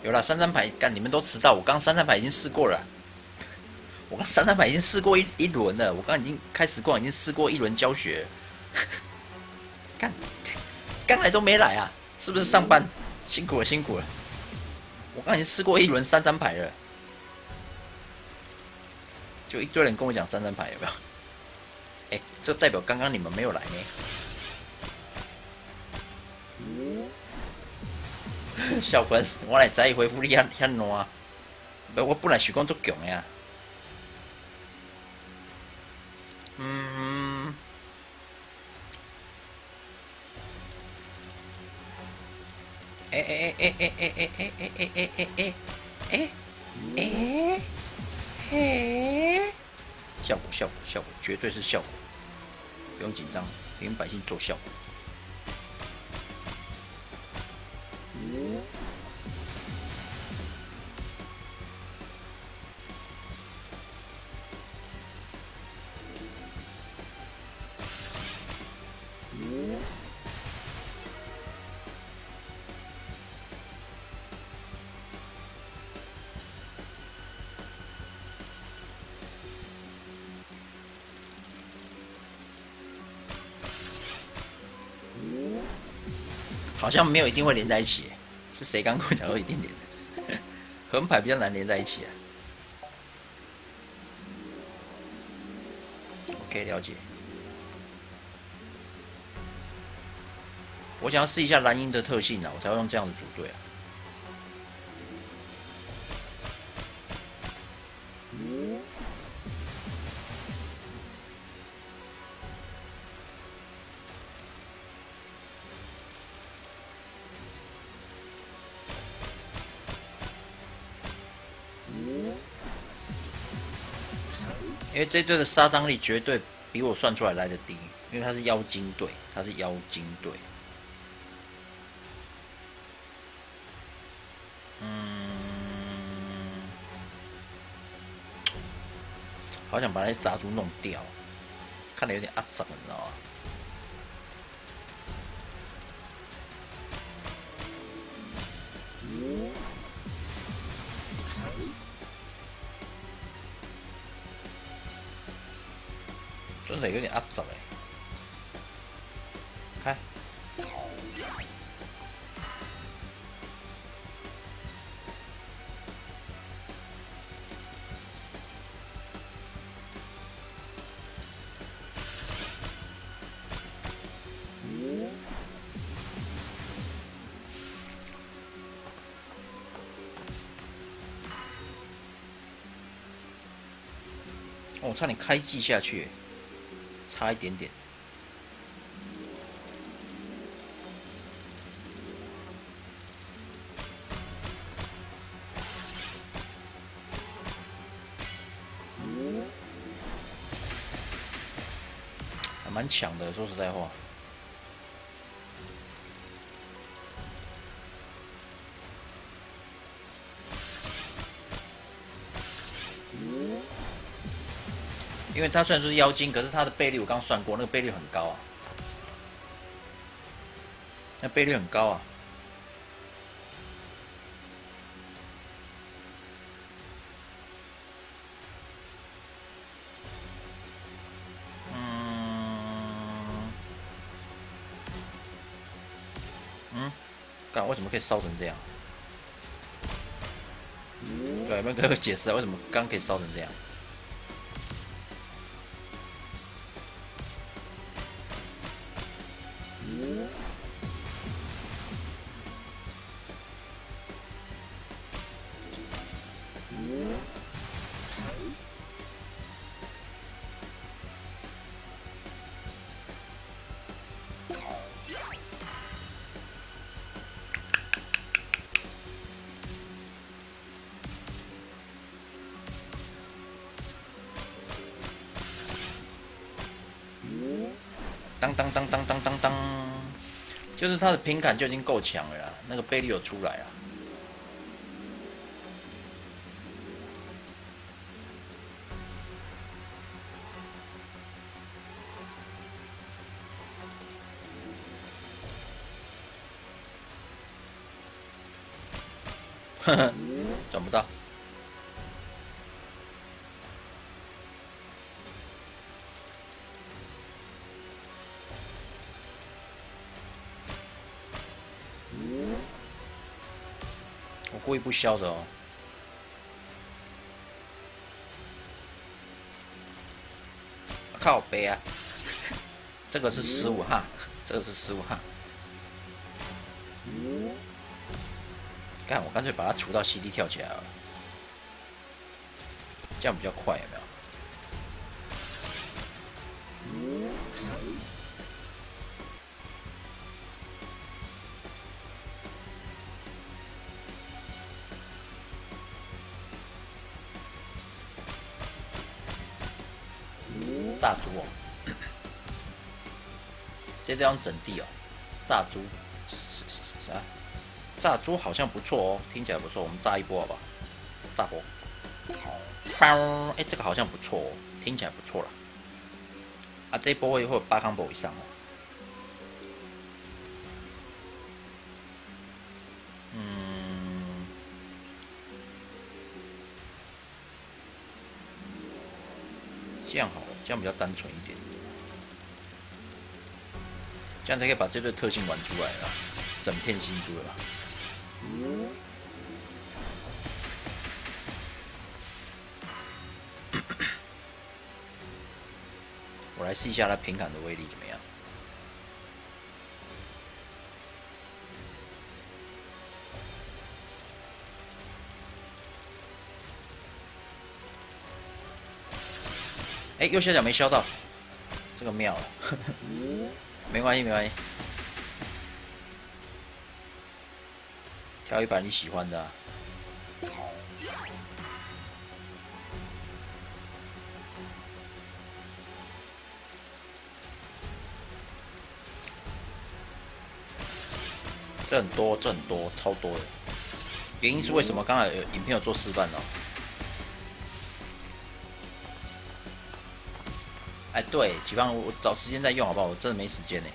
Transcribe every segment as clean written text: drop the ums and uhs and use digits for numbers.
有了三牌，干你们都迟到，我刚三牌已经试过了，我刚三牌已经试过一轮了，我刚已经开始过，已经试过一轮教学，干，刚才都没来啊，是不是上班辛苦了辛苦了？我刚已经试过一轮三牌了，就一堆人跟我讲三牌有没有？哎，这代表刚刚你们没有来呢。小芬，我来知回复你遐烂，我本来想讲足强的啊。嗯，效果效果效果，绝对是效果，不用紧张，给百姓做效果。好像没有一定会连在一起，是谁刚跟我讲过一定连的？横排比较难连在一起啊。OK， 了解。我想要试一下蓝鹰的特性啊，我才会用这样子组队啊。因为这队的杀伤力绝对比我算出来的低，因为他是妖精队，他是妖精队。好想把那些杂猪弄掉，看得有点阿脏，你知道吗？真的有点阿脏开。哦，我差点开技下去，差一点点。还蛮强的，说实在话。因为他虽然说是妖精，可是他的倍率我刚算过，那个倍率很高啊，那倍率很高啊。干，为什么可以烧成这样？对，有没有给我解释啊？为什么刚可以烧成这样？当当当当当当当，就是他的平砍就已经够强了啦，那个倍率有出来啊。 呵呵，转不到。我故意不消的哦。靠背啊！这个是失误哈，这个是失误哈。干，我干脆把它除到 CD 跳起来了，这样比较快，有没有？炸猪哦，这地方整地哦，炸猪啥？炸猪好像不错哦，听起来不错，我们炸一波好不好？炸波，包，哎，这个好像不错哦，听起来不错了。啊，这一波会有8 combo 以上哦。这样好了，这样比较单纯一点，这样才可以把这对特性玩出来了，整片新珠了。我来试一下它平砍的威力怎么样。哎，右下角没削到，这个妙了，没关系没关系，挑一把你喜欢的啊。这很多，这很多，超多的。原因是为什么？刚才影片有做示范哦。哎，对，启放，我找时间再用好不好？我真的没时间呢。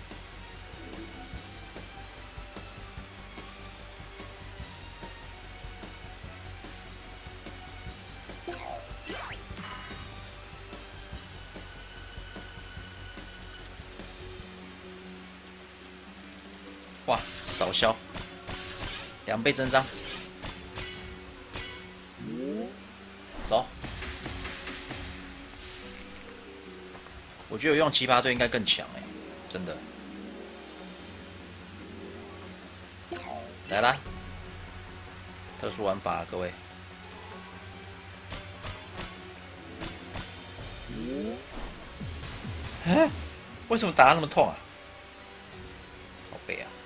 哇，少消，2倍增伤，走。我觉得我用奇葩队应该更强哎，真的。来啦，特殊玩法，各位。哎，为什么打得那么痛啊？好背啊！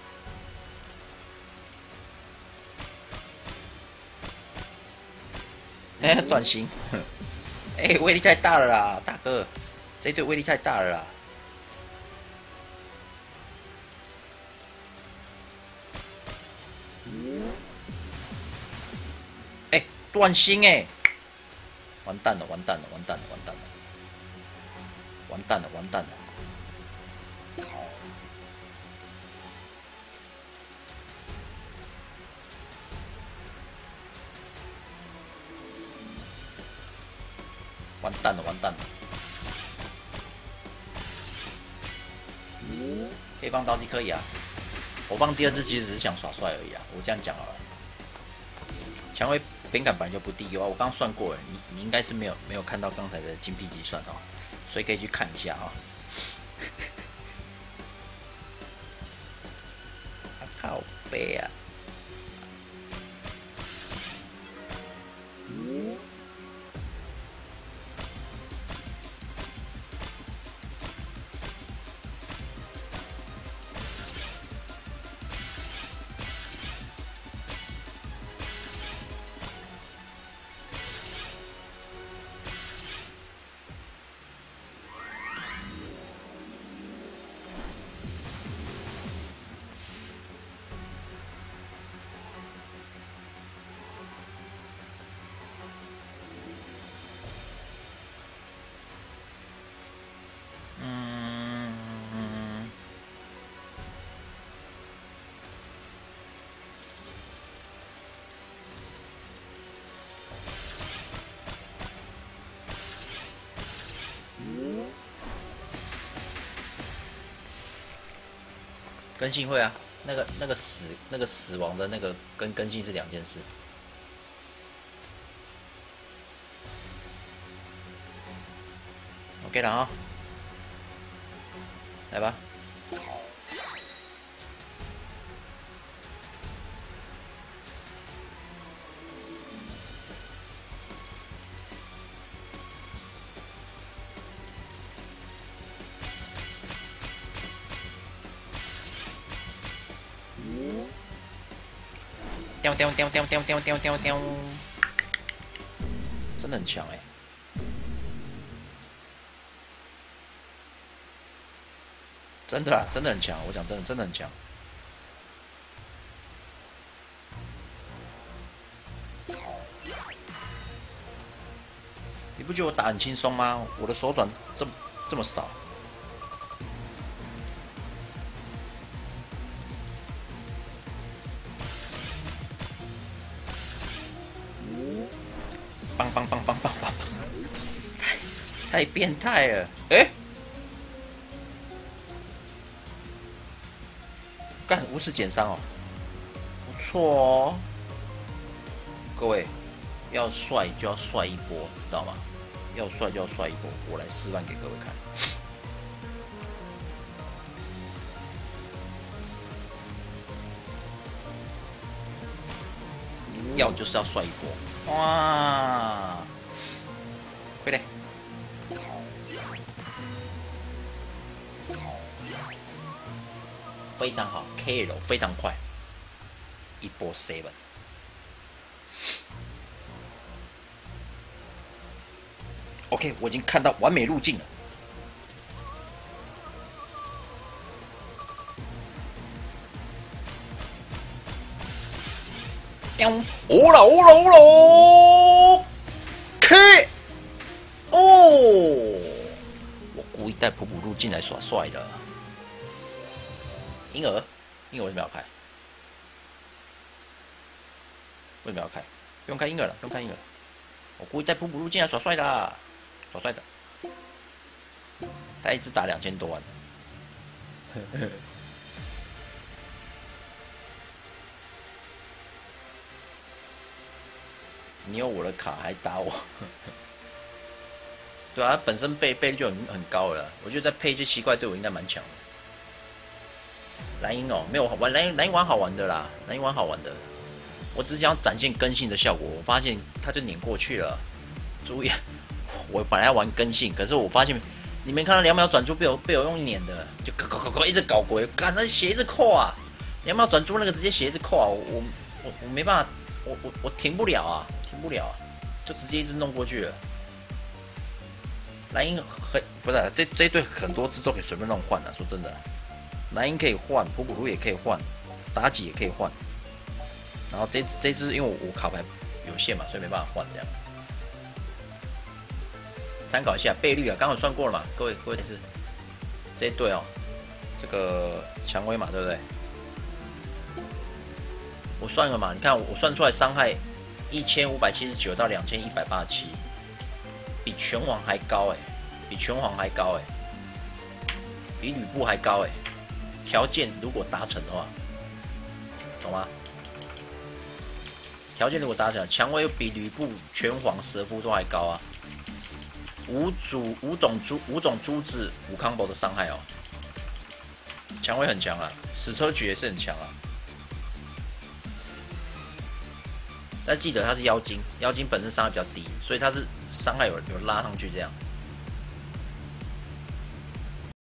哎，短行，哎，威力太大了啦，大哥，这一队威力太大了啦。哎，断心哎，完蛋了，完蛋了，完蛋了，完蛋了，完蛋了，完蛋了。完蛋了，完蛋了！可以放刀机可以啊，我放第2只其实只是想耍帅而已啊，我这样讲好了。蔷薇平感本来就不低哦，我刚刚算过了，你应该是没有看到刚才的精辟计算哦，所以可以去看一下啊、哦。靠背啊！ 更新会啊，那个死亡的那个跟更新是两件事。OK 了啊，来吧。掉掉掉掉掉掉掉掉掉，真的很强哎、真的啦，真的很强，我讲真的，真的很强。你不觉得我打很轻松吗？我的手转这么少。棒棒棒棒棒棒！太变态了！哎，干无视减伤哦，不错哦。各位，要帅就要帅一波，知道吗？要帅就要帅一波，我来示范给各位看。要就是要帅一波，哇！快点！非常好 ，KO 非常快，一波 7。OK， 我已经看到完美路径了。哦 K 哦！我故意带普普路进来耍帅的。婴儿为什么要开？为什么要开？不用开婴儿了，不用开婴儿。我故意带普普路进来耍帅的，耍帅的。他一直打2000多万。你有我的卡还打我？对啊，他本身倍率就很高了，我觉得再配一些奇怪队伍应该蛮强的。蓝鹰哦，没有玩蓝鹰玩好玩的啦，蓝鹰玩好玩的。我只想要展现更新的效果，我发现他就碾过去了。注意，我本来要玩更新，可是我发现你们看到2秒转出被我用碾的，就一直搞鬼，干那血一直扣啊！2秒转出那个直接血一直扣啊！我没办法，我停不了啊！停不了、啊，就直接一直弄过去了。蓝鹰不是这一队很多只都可以随便乱换的，说真的，蓝鹰可以换，普普鲁也可以换，妲己也可以换。然后这只因为我卡牌有限嘛，所以没办法换这样。参考一下倍率啊，刚好算过了嘛，各位是这一队哦，这个蔷薇嘛，对不对？我算了嘛，你看我算出来伤害1579到2187，比拳皇还高哎，比拳皇还高哎，比吕布还高哎。条件如果达成的话，懂吗？条件如果达成，蔷薇比吕布、拳皇、蛇夫都还高啊。五种珠子5 combo 的伤害哦，蔷薇很强啊，矢车局也是很强啊。但记得它是妖精，妖精本身伤害比较低，所以它是伤害有拉上去这样。